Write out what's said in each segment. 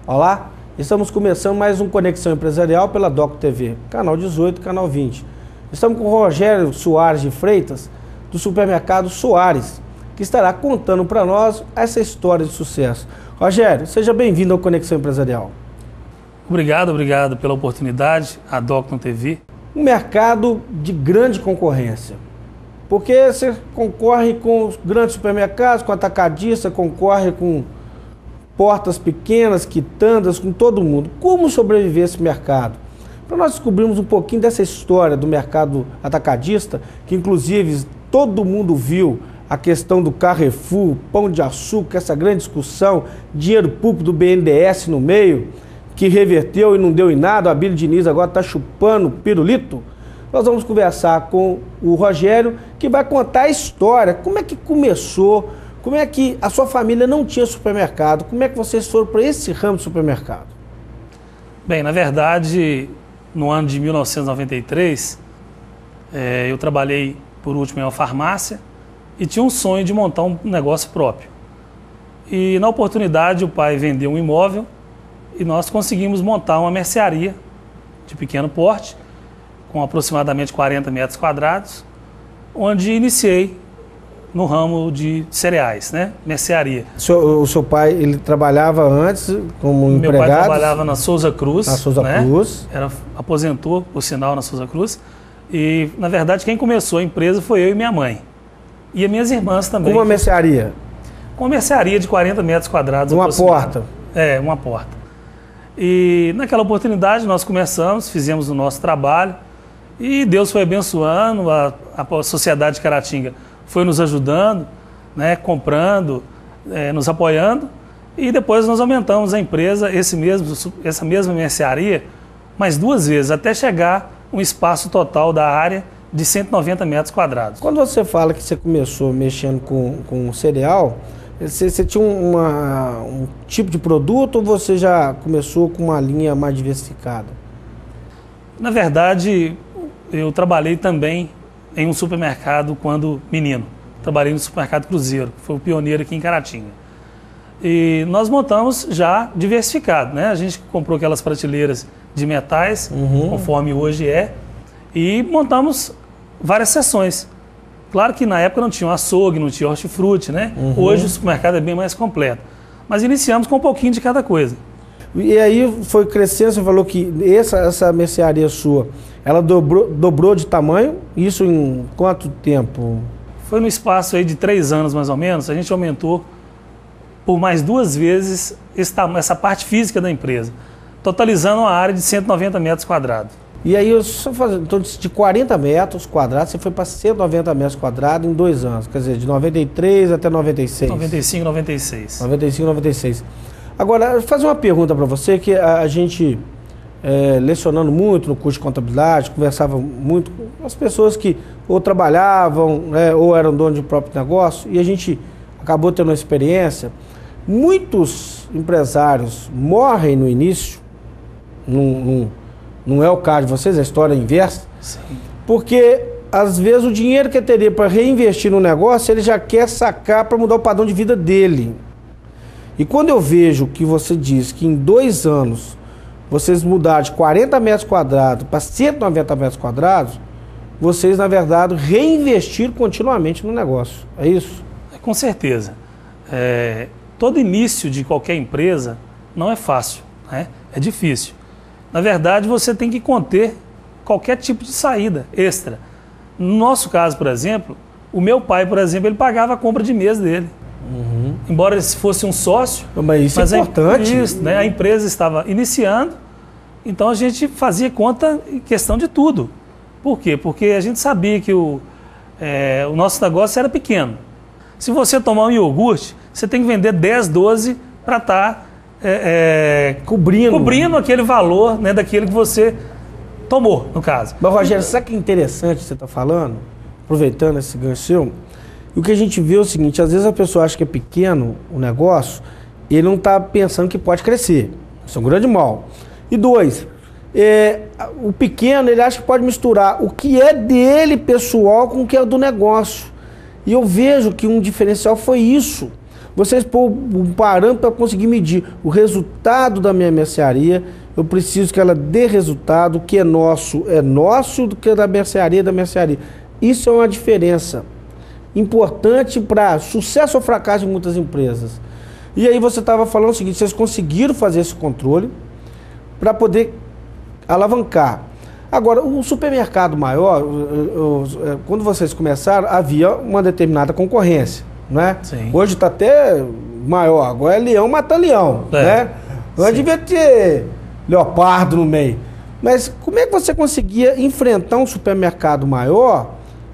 Olá, estamos começando mais um Conexão Empresarial pela DOCO TV, canal 18, canal 20. Estamos com o Rogério Soares de Freitas, do supermercado Soares, que estará contando para nós essa história de sucesso. Rogério, seja bem-vindo ao Conexão Empresarial. Obrigado pela oportunidade, a DOCO TV. Um mercado de grande concorrência, porque você concorre com os grandes supermercados, com atacadista, concorre com portas pequenas, quitandas, com todo mundo. Como sobreviver esse mercado? Para nós descobrirmos um pouquinho dessa história do mercado atacadista, que inclusive todo mundo viu a questão do Carrefour, Pão de Açúcar, essa grande discussão, dinheiro público do BNDES no meio, que reverteu e não deu em nada, o Abílio Diniz agora está chupando pirulito. Nós vamos conversar com o Rogério, que vai contar a história, como é que começou, como é que a sua família não tinha supermercado, como é que vocês foram para esse ramo de supermercado? Bem, na verdade, no ano de 1993, eu trabalhei por último em uma farmácia e tinha um sonho de montar um negócio próprio. E na oportunidade o pai vendeu um imóvel e nós conseguimos montar uma mercearia de pequeno porte, com aproximadamente 40 metros quadrados, onde iniciei no ramo de cereais, né? Mercearia. O seu pai, ele trabalhava antes como empregado? Meu pai trabalhava na Souza Cruz. Na Souza Cruz. Aposentou, por sinal, na Souza Cruz. E, na verdade, quem começou a empresa foi eu e minha mãe. E as minhas irmãs também. Com uma mercearia? Com uma mercearia de 40 metros quadrados. Uma porta? Uma porta. E naquela oportunidade nós começamos, fizemos o nosso trabalho e Deus foi abençoando, a sociedade de Caratinga foi nos ajudando, né, comprando, nos apoiando, e depois nós aumentamos a empresa, essa mesma mercearia, mais 2 vezes, até chegar um espaço total da área de 190 metros quadrados. Quando você fala que você começou mexendo com cereal, você tinha um tipo de produto ou você já começou com uma linha mais diversificada? Na verdade, eu trabalhei também em um supermercado quando menino. Trabalhei no supermercado Cruzeiro, que foi o pioneiro aqui em Caratinga. E nós montamos já diversificado, né? A gente comprou aquelas prateleiras de metais, conforme hoje e montamos várias seções. Claro que na época não tinha açougue, não tinha hortifruti, né? Hoje o supermercado é bem mais completo. Mas iniciamos com um pouquinho de cada coisa. E aí foi crescendo, você falou que essa mercearia sua, ela dobrou de tamanho, isso em quanto tempo? Foi no espaço aí de 3 anos mais ou menos, a gente aumentou por mais 2 vezes essa parte física da empresa, totalizando uma área de 190 metros quadrados. E aí, então de 40 metros quadrados, você foi para 190 metros quadrados em 2 anos, quer dizer, de 93 até 96? 95, 96. 95, 96. Agora, vou fazer uma pergunta para você, que a gente, lecionando muito no curso de contabilidade, conversava muito com as pessoas que ou trabalhavam, né, ou eram donos de próprio negócio, e a gente acabou tendo uma experiência. Muitos empresários morrem no início, não é o caso de vocês, a história é inversa, sim, porque às vezes o dinheiro que ele teria para reinvestir no negócio, ele já quer sacar para mudar o padrão de vida dele. E quando eu vejo que você diz que em 2 anos vocês mudaram de 40 metros quadrados para 190 metros quadrados, vocês, na verdade, reinvestiram continuamente no negócio. É isso? Com certeza. Todo início de qualquer empresa não é fácil, né? É difícil. Na verdade, você tem que conter qualquer tipo de saída extra. No nosso caso, por exemplo, o meu pai, por exemplo, ele pagava a compra de mês dele. Embora ele fosse um sócio, mas é importante. Né, a empresa estava iniciando, então a gente fazia conta em questão de tudo. Por quê? Porque a gente sabia que o nosso negócio era pequeno. Se você tomar um iogurte, você tem que vender 10, 12 para estar cobrindo aquele valor, né, daquele que você tomou, no caso. Mas, Rogério, sabe que é interessante você está falando? Aproveitando esse gancho seu, o que a gente vê é o seguinte, às vezes a pessoa acha que é pequeno o negócio, e ele não está pensando que pode crescer. Isso é um grande mal. E 2, o pequeno, ele acha que pode misturar o que é dele, pessoal, com o que é do negócio. E eu vejo que um diferencial foi isso. vocês pôr um parâmetro para conseguir medir o resultado da minha mercearia. Eu preciso que ela dê resultado, o que é nosso, do que é da mercearia, Isso é uma diferença importante para sucesso ou fracasso de muitas empresas. E aí você estava falando o seguinte, vocês conseguiram fazer esse controle para poder alavancar. Agora, o supermercado maior, quando vocês começaram, havia uma determinada concorrência, né? Sim. Hoje está até maior, agora é leão mata leão, né? Não devia ter leopardo no meio. Mas como é que você conseguia enfrentar um supermercado maior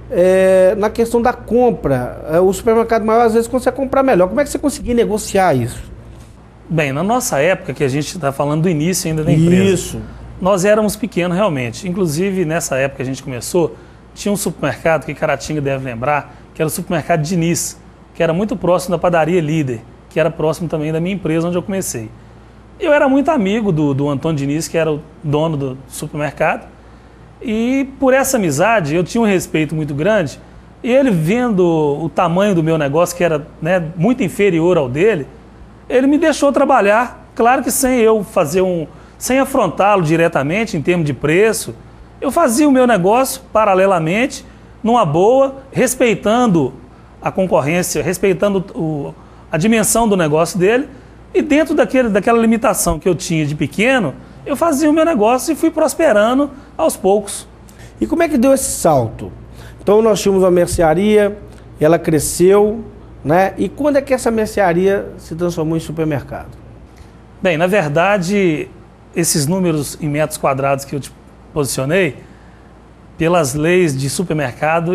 na questão da compra? O supermercado maior às vezes consegue comprar melhor. Como é que você conseguia negociar isso? Bem, na nossa época, que a gente está falando do início ainda da empresa. Isso. Nós éramos pequenos realmente. Inclusive, nessa época que a gente começou, tinha um supermercado que Caratinga deve lembrar, que era o supermercado Diniz, que era muito próximo da padaria Líder, que era próximo também da minha empresa onde eu comecei. Eu era muito amigo do Antônio Diniz, que era o dono do supermercado, e por essa amizade eu tinha um respeito muito grande, e ele vendo o tamanho do meu negócio, que era, né, muito inferior ao dele, ele me deixou trabalhar, claro que sem eu fazer sem afrontá-lo diretamente em termos de preço. Eu fazia o meu negócio paralelamente, numa boa, respeitando a concorrência, respeitando a dimensão do negócio dele, e dentro daquela limitação que eu tinha de pequeno, eu fazia o meu negócio e fui prosperando aos poucos. E como é que deu esse salto? Então nós tínhamos uma mercearia, ela cresceu, né? E quando é que essa mercearia se transformou em supermercado? Bem, na verdade, esses números em metros quadrados que eu te posicionei, pelas leis de supermercado,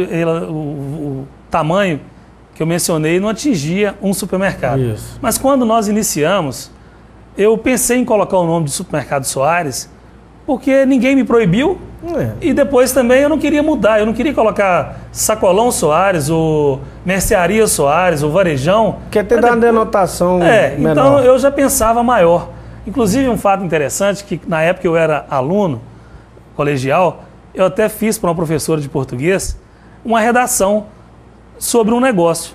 o tamanho que eu mencionei não atingia um supermercado. Isso. Mas quando nós iniciamos, eu pensei em colocar o nome de Supermercado Soares, porque ninguém me proibiu, e depois também eu não queria mudar, eu não queria colocar Sacolão Soares, ou Mercearia Soares, ou Varejão. Quer até dar uma denotação menor. Então eu já pensava maior. Inclusive um fato interessante, que na época eu era aluno colegial, eu até fiz para uma professora de português uma redação sobre um negócio.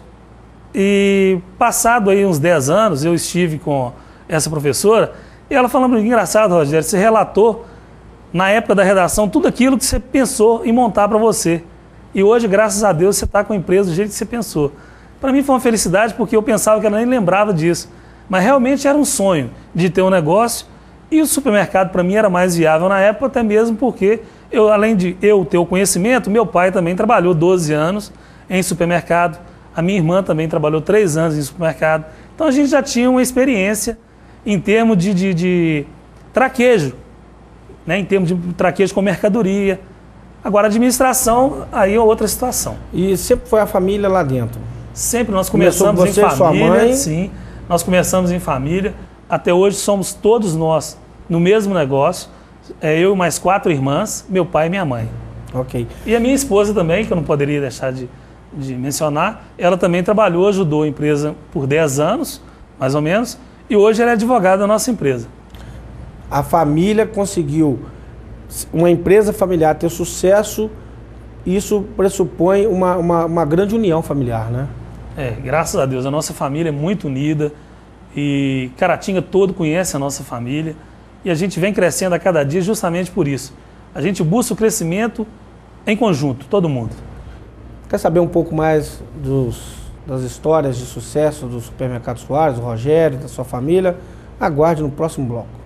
E passado aí uns 10 anos, eu estive com essa professora, e ela falando, engraçado, Rogério, você relatou na época da redação tudo aquilo que você pensou em montar para você. E hoje, graças a Deus, você está com a empresa do jeito que você pensou. Para mim foi uma felicidade, porque eu pensava que ela nem lembrava disso. Mas realmente era um sonho de ter um negócio, e o supermercado para mim era mais viável na época, até mesmo porque, além de eu ter o conhecimento, meu pai também trabalhou 12 anos em supermercado, a minha irmã também trabalhou 3 anos em supermercado. Então a gente já tinha uma experiência em termos de traquejo, né? Em termos de traquejo com mercadoria. Agora a administração, aí é outra situação. E sempre foi a família lá dentro? Sempre, nós começamos em família, sua mãe? Sim. Nós começamos em família, até hoje somos todos nós no mesmo negócio, eu e mais 4 irmãs, meu pai e minha mãe. Ok. E a minha esposa também, que eu não poderia deixar de mencionar, ela também trabalhou, ajudou a empresa por 10 anos, mais ou menos, e hoje ela é advogada da nossa empresa. A família conseguiu, uma empresa familiar ter sucesso, isso pressupõe uma grande união familiar, né? Graças a Deus, a nossa família é muito unida e Caratinga todo conhece a nossa família e a gente vem crescendo a cada dia justamente por isso. A gente busca o crescimento em conjunto, todo mundo. Quer saber um pouco mais das histórias de sucesso do Supermercado Soares, do Rogério, da sua família? Aguarde no próximo bloco.